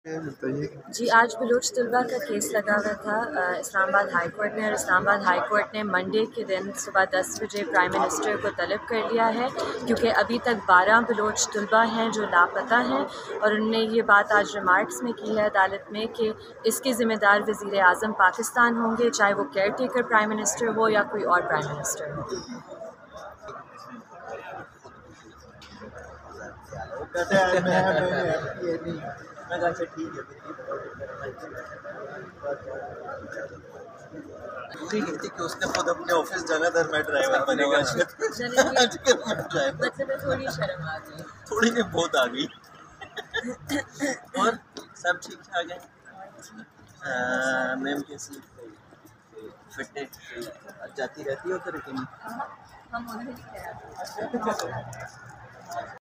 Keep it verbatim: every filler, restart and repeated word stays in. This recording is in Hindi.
जी, आज बलूच तलबा का केस लगा हुआ था इस्लामाबाद हाई कोर्ट में, और इस्लामाबाद हाई कोर्ट ने मंडे के दिन सुबह दस बजे प्राइम मिनिस्टर को तलब कर लिया है, क्योंकि अभी तक बारह बलूच तलबा हैं जो लापता हैं। और उन्होंने ये बात आज रिमार्क्स में की है अदालत में कि इसके ज़िम्मेदार वज़ीर आज़म पाकिस्तान होंगे, चाहे वो केयर टेकर प्राइम मिनिस्टर हो या कोई और प्राइम मिनिस्टर हो। ठीक है कि उसने खुद अपने ऑफिस जाना था, मैं ड्राइवर बनेगा। आजकल मैं ड्राइवर, मतलब में थोड़ी शर्म आ गई, थोड़ी नहीं बहुत आ गई। और सब ठीक ठाक है। मैम कैसी फिट है? जाती रहती हो तो रुकनी। हम उन्हें